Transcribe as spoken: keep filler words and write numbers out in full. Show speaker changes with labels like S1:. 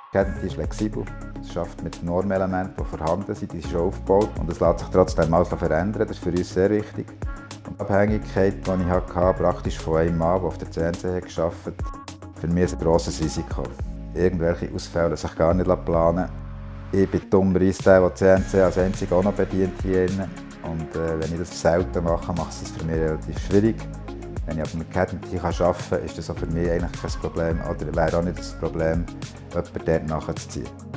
S1: CAD ist flexibel, es arbeitet mit Normelementen, die vorhanden sind, die sind schon aufgebaut und es lässt sich trotzdem alles verändern, das ist für uns sehr wichtig. Und die Abhängigkeit, die ich hatte, praktisch von einem Mann, der auf der C N C gearbeitet hat, für mich ein grosses Risiko. Irgendwelche Ausfälle lassen sich gar nicht planen. Ich bin dummerweise der, der C N C als einziger auch noch bedient hier drin. Und äh, wenn ich das selten mache, macht es das für mich relativ schwierig. Wenn ich auf einem C A D arbeiten kann, ist das auch für mich eigentlich kein Problem. Oder wäre auch nicht das Problem, jemanden dort nachzuziehen.